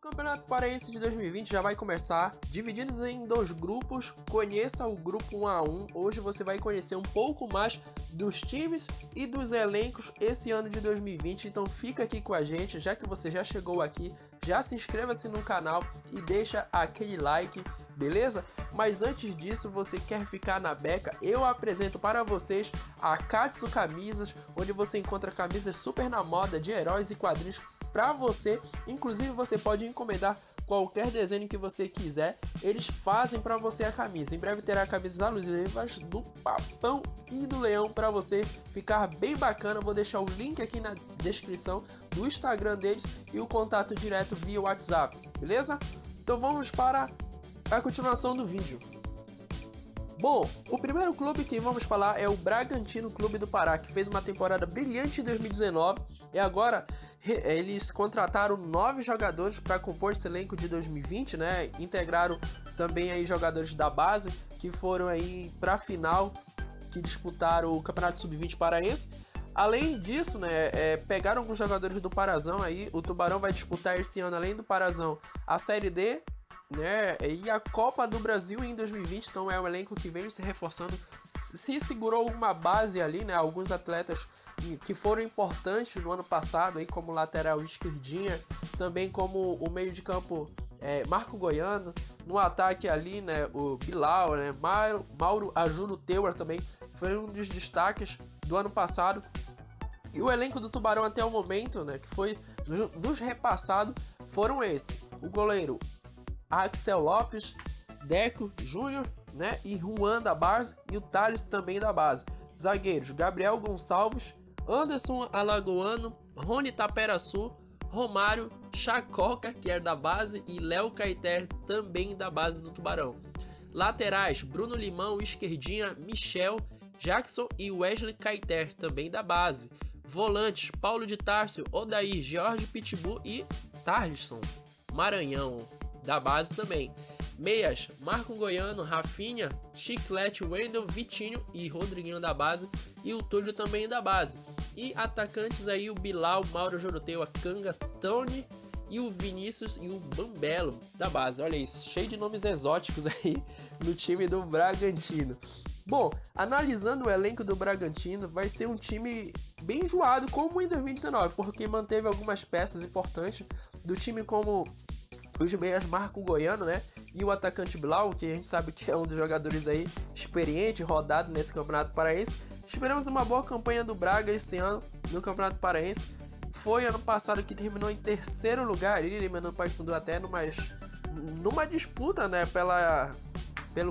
Campeonato Paraense de 2020 já vai começar, divididos em 2 grupos. Conheça o grupo 1 a 1. Hoje você vai conhecer um pouco mais dos times e dos elencos esse ano de 2020. Então fica aqui com a gente, já que você já chegou aqui, já se inscreva-se no canal e deixa aquele like, beleza? Mas antes disso, você quer ficar na beca? Eu apresento para vocês a Katsu Camisas, onde você encontra camisas super na moda de heróis e quadrinhos para você. Inclusive você pode encomendar qualquer desenho que você quiser, eles fazem para você a camisa. Em breve terá camisas alusivas do Papão e do Leão para você ficar bem bacana. Vou deixar o link aqui na descrição do Instagram deles e o contato direto via WhatsApp, beleza? Então vamos para a continuação do vídeo. Bom, o primeiro clube que vamos falar é o Bragantino Clube do Pará, que fez uma temporada brilhante em 2019 e agora eles contrataram 9 jogadores para compor esse elenco de 2020, né? Integraram também aí jogadores da base que foram aí para a final, que disputaram o Campeonato Sub-20 paraense. Além disso, né, pegaram alguns jogadores do Parazão aí. O Tubarão vai disputar esse ano, além do Parazão, a Série D, né, e a Copa do Brasil em 2020. Então é um elenco que vem se reforçando. Se segurou alguma base ali, né, alguns atletas que foram importantes no ano passado, aí, como lateral esquerdinha, também como o meio de campo Marco Goiano, no ataque ali, né, o Bilal, né, Mauro Ajuno Teuer também foi um dos destaques do ano passado. E o elenco do Tubarão até o momento, né, que foi dos repassados, foram esse: o goleiro Axel Lopes, Deco Júnior, né, e Juan da base, e o Thales também da base. Zagueiros: Gabriel Gonçalves, Anderson Alagoano, Rony Taperaçu, Romário, Chacoca, que é da base, e Léo Caeter, também da base do Tubarão. Laterais: Bruno Limão, esquerdinha, Michel, Jackson e Wesley Caeter, também da base. Volantes: Paulo de Tárcio, Odair, Jorge Pitbull e Tarlisson Maranhão, da base também. Meias: Marco Goiano, Rafinha, Chiclete, Wendel, Vitinho e Rodriguinho da base, e o Túlio também da base. E atacantes aí: o Bilal, Mauro Joroteu, a Canga, Tony e o Vinícius e o Bambelo da base. Olha isso, cheio de nomes exóticos aí no time do Bragantino. Bom, analisando o elenco do Bragantino, vai ser um time bem enjoado como em 2019, porque manteve algumas peças importantes do time, como os meias Marco Goiano, né, e o atacante Bilal, que a gente sabe que é um dos jogadores aí experiente, rodado nesse Campeonato Paraense. Esperamos uma boa campanha do Braga esse ano no Campeonato Paraense. Foi ano passado que terminou em 3º lugar, eliminando o Paysandu até numa disputa, né, pelo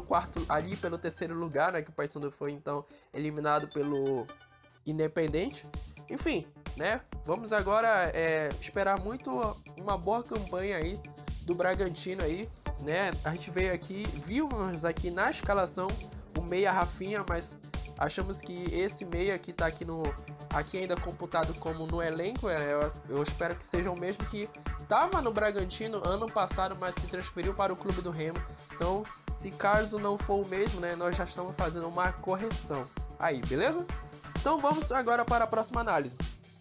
3º lugar, né, que o Paysandu foi então eliminado pelo Independente. Enfim, né, vamos agora esperar muito uma boa campanha aí do Bragantino aí, né? A gente vimos aqui na escalação o meia Rafinha, mas achamos que esse meia que tá aqui ainda computado como no elenco, eu espero que seja o mesmo que estava no Bragantino ano passado, mas se transferiu para o Clube do Remo. Então, se caso não for o mesmo, né, nós já estamos fazendo uma correção aí, beleza? Então vamos agora para a próxima análise.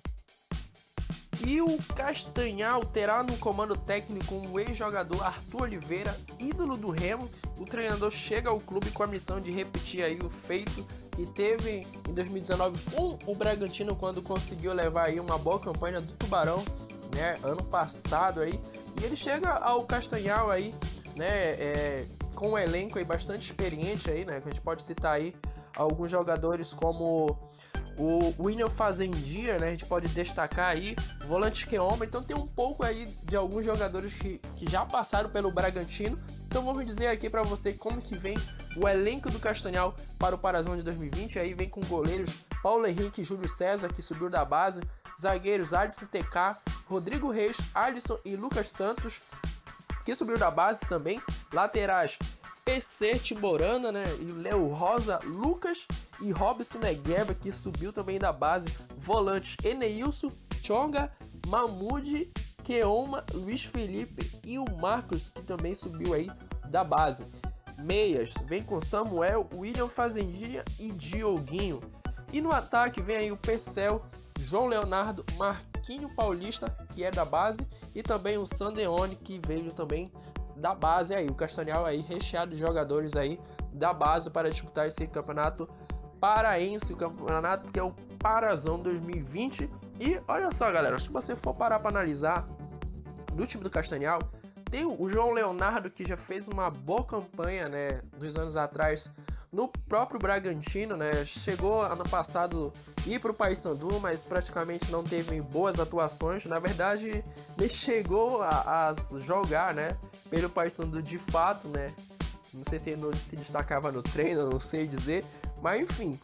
E o Castanhal terá no comando técnico um ex-jogador, Arthur Oliveira, ídolo do Remo. O treinador chega ao clube com a missão de repetir aí o feito que teve em 2019 com o Bragantino, quando conseguiu levar aí uma boa campanha do Tubarão, né, ano passado aí. E ele chega ao Castanhal aí, né, com um elenco aí bastante experiente aí, né, que a gente pode citar aí alguns jogadores como o William Fazendia, né, a gente pode destacar aí, volante Keoma. Então tem um pouco aí de alguns jogadores que já passaram pelo Bragantino. Então vamos dizer aqui para você como que vem o elenco do Castanhal para o Parazão de 2020. Aí vem com goleiros Paulo Henrique e Júlio César, que subiu da base. Zagueiros Alisson TK, Rodrigo Reis, Alisson e Lucas Santos, que subiu da base também. Laterais PC Timborana, né, e Léo Rosa, Lucas e Robson Negueba, que subiu também da base. Volantes Eneilson, Chonga, Mahmoud, Keoma, Luiz Felipe e o Marcos, que também subiu aí da base. Meias vem com Samuel, William Fazendia e Dioguinho. E no ataque vem aí o Pecel, João Leonardo, Branquinho Paulista, que é da base, e também o Sandeone, que veio também da base aí. O Castanhal aí recheado de jogadores aí da base para disputar esse campeonato paraense, o campeonato que é o Parazão 2020. E olha só, galera, se você for parar para analisar do time do Castanhal, tem o João Leonardo, que já fez uma boa campanha, né, dos anos atrás no próprio Bragantino, né? Chegou ano passado ir para o Paysandu, mas praticamente não teve boas atuações. Na verdade, ele chegou a jogar, né, pelo Paysandu de fato, né? Não sei se ele não se destacava no treino, não sei dizer, mas enfim,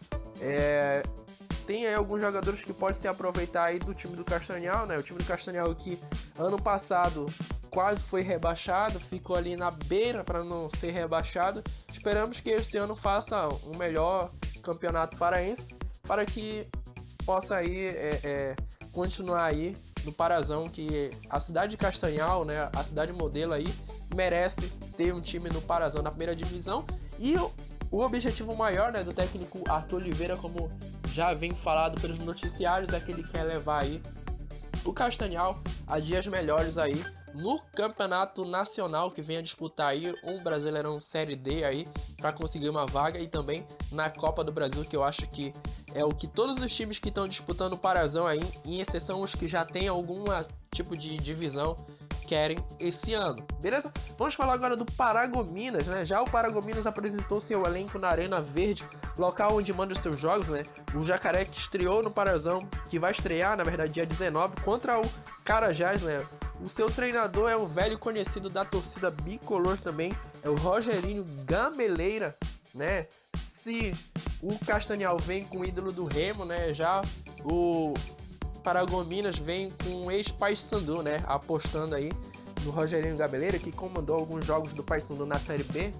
tem aí alguns jogadores que podem se aproveitar aí do time do Castanhal, né? O time do Castanhal que ano passado quase foi rebaixado, ficou ali na beira para não ser rebaixado. Esperamos que esse ano faça um melhor campeonato paraense para que possa aí continuar aí no Parazão, que a cidade de Castanhal, né, a cidade modelo aí, merece ter um time no Parazão na primeira divisão. E o objetivo maior, né, do técnico Arthur Oliveira, como já vem falado pelos noticiários, é que ele quer levar aí o Castanhal a dias melhores aí no campeonato nacional, que vem a disputar aí um Brasileirão Série D aí para conseguir uma vaga, e também na Copa do Brasil, que eu acho que é o que todos os times que estão disputando o Parazão aí, em exceção os que já tem algum tipo de divisão, querem esse ano, beleza? Vamos falar agora do Paragominas, né? Já o Paragominas apresentou seu elenco na Arena Verde, local onde manda os seus jogos, né? O Jacaré, que estreou no Parazão, que vai estrear, na verdade, dia 19, contra o Carajás, né? O seu treinador é um velho conhecido da torcida bicolor também, é o Rogerinho Gameleira, né? Se o Castanhal vem com o ídolo do Remo, né? Já o Paragominas vem com o ex-Paysandu, né? Apostando aí no Rogerinho Gameleira, que comandou alguns jogos do Paysandu na Série B.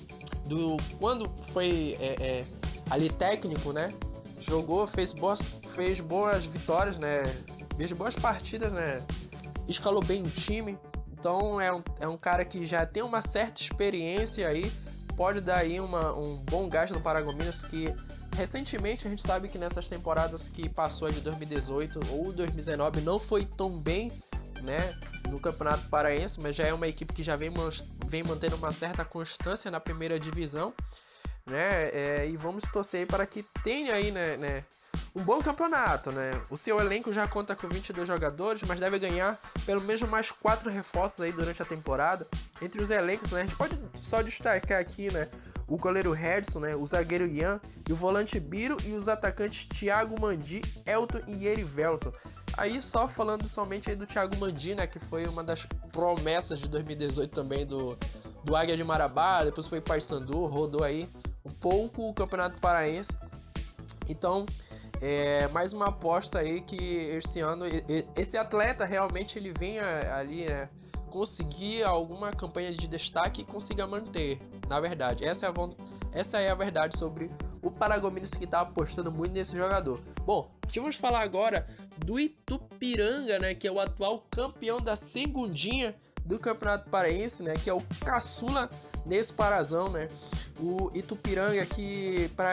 Quando foi ali técnico, né? Jogou, fez boas vitórias, né? Fez boas partidas, né? Escalou bem o time. Então é um cara que já tem uma certa experiência aí. Pode dar aí um bom gás no Paragominas, que recentemente a gente sabe que nessas temporadas que passou de 2018 ou 2019 não foi tão bem, né, no Campeonato Paraense, mas já é uma equipe que já vem mantendo uma certa constância na primeira divisão, né, e vamos torcer para que tenha aí, né, um bom campeonato, né. O seu elenco já conta com 22 jogadores, mas deve ganhar pelo menos mais 4 reforços aí durante a temporada. Entre os elencos, né, a gente pode só destacar aqui, né, o goleiro Redson, né, o zagueiro Ian, e o volante Biro, e os atacantes Thiago Mandi, Elton e Erivelton. Aí só falando somente aí do Thiago Mandi, né, que foi uma das promessas de 2018 também do Águia de Marabá, depois foi Paysandu, rodou aí um pouco o Campeonato Paraense. Então, mais uma aposta aí que esse ano esse atleta realmente ele venha ali, né, conseguir alguma campanha de destaque e consiga manter. Na verdade, essa é a verdade sobre o Paragominas, que está apostando muito nesse jogador. Bom, vamos falar agora do Itupiranga, né, que é o atual campeão da segundinha do Campeonato Paraense, né, que é o caçula nesse Parazão, né. O Itupiranga, que para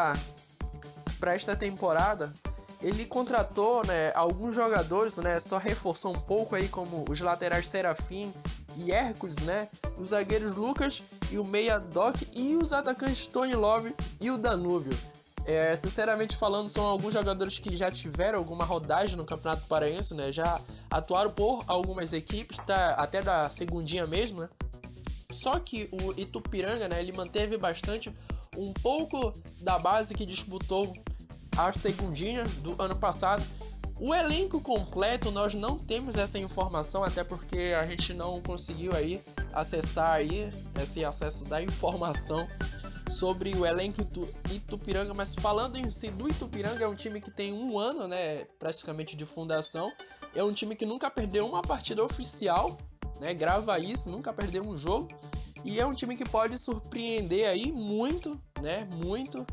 esta temporada ele contratou, né, alguns jogadores, né, só reforçou um pouco aí, como os laterais Serafim e Hércules, né, os zagueiros Lucas e o meia Doc, e os atacantes Tony Love e o Danúbio. Sinceramente falando, são alguns jogadores que já tiveram alguma rodagem no Campeonato Paraense, né, já atuaram por algumas equipes, até da segundinha mesmo, né. Só que o Itupiranga, né, ele manteve bastante um pouco da base que disputou a segundinha do ano passado. O elenco completo nós não temos essa informação, até porque a gente não conseguiu aí acessar aí esse acesso da informação sobre o elenco do Itupiranga. Mas falando em si do Itupiranga, é um time que tem um ano, né, praticamente de fundação. É um time que nunca perdeu uma partida oficial, né, grava isso, nunca perdeu um jogo. E é um time que pode surpreender aí muito, né, muito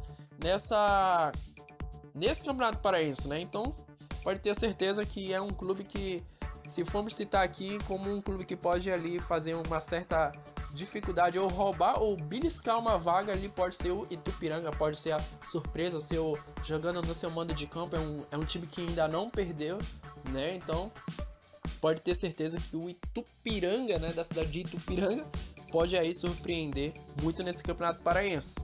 nesse Campeonato Paraense, né? Então pode ter certeza que é um clube que se formos citar aqui como um clube que pode ali fazer uma certa dificuldade ou roubar ou beliscar uma vaga ali, pode ser o Itupiranga, pode ser a surpresa, jogando no seu mando de campo, é um time que ainda não perdeu, né? Então pode ter certeza que o Itupiranga, né, da cidade de Itupiranga, pode aí surpreender muito nesse Campeonato Paraense.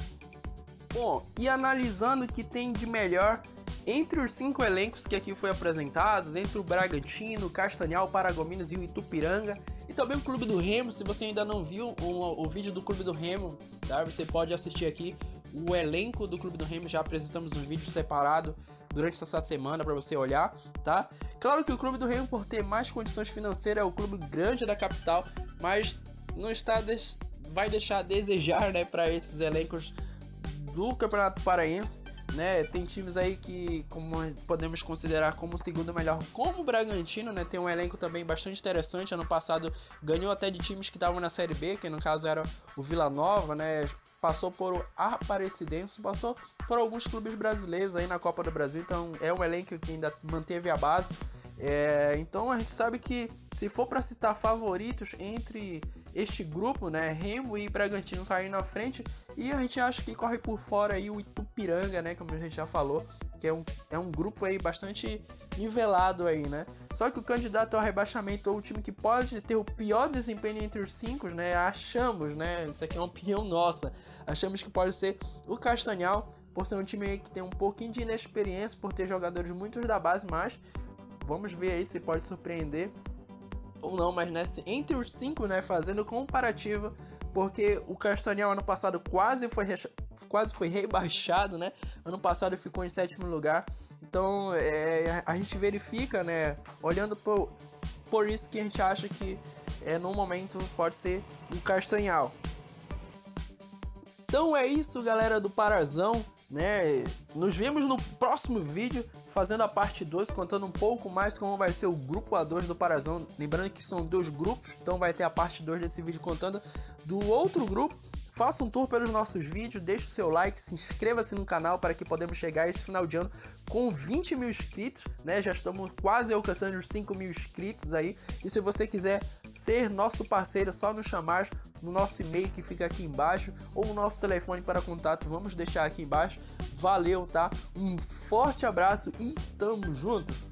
Bom, e analisando o que tem de melhor entre os 5 elencos que aqui foi apresentado, entre o Bragantino, o Castanhal, o Paragominas e o Itupiranga, e também o Clube do Remo. Se você ainda não viu o vídeo do Clube do Remo, tá? Você pode assistir aqui o elenco do Clube do Remo, já apresentamos um vídeo separado durante essa semana para você olhar, tá? Claro que o Clube do Remo, por ter mais condições financeiras, é o clube grande da capital, mas não vai deixar a desejar, né, para esses elencos do Campeonato Paraense, né? Tem times aí que podemos considerar como o segundo melhor, como o Bragantino, né? Tem um elenco também bastante interessante. Ano passado ganhou até de times que estavam na Série B, que no caso era o Vila Nova, né? Passou por o Aparecidense, passou por alguns clubes brasileiros aí na Copa do Brasil. Então é um elenco que ainda manteve a base. Então a gente sabe que, se for para citar favoritos entre este grupo, né, Remo e Bragantino saem na frente, e a gente acha que corre por fora aí o Itupiranga, né, como a gente já falou, que é um grupo aí bastante nivelado aí, né. Só que o candidato ao rebaixamento, ou o time que pode ter o pior desempenho entre os 5, né, achamos, né, isso aqui é uma opinião nossa, achamos que pode ser o Castanhal, por ser um time aí que tem um pouquinho de inexperiência, por ter jogadores muitos da base, mas vamos ver aí se pode surpreender ou não. Mas entre os 5, né, fazendo comparativo, porque o Castanhal ano passado quase foi rebaixado, né? Ano passado ficou em 7º lugar. Então a gente verifica, né, olhando por isso que a gente acha que no momento pode ser o Castanhal. Então é isso, galera do Parazão, né? Nos vemos no próximo vídeo, fazendo a parte 2, contando um pouco mais como vai ser o grupo A2 do Parazão. Lembrando que são 2 grupos, então vai ter a parte 2 desse vídeo contando do outro grupo. Faça um tour pelos nossos vídeos, deixe o seu like, se inscreva-se no canal para que podemos chegar a esse final de ano com 20 mil inscritos, né? Já estamos quase alcançando os 5 mil inscritos aí. E se você quiser ser nosso parceiro, é só nos chamar no nosso e-mail que fica aqui embaixo, ou o nosso telefone para contato, vamos deixar aqui embaixo. Valeu, tá? Um forte abraço e tamo junto!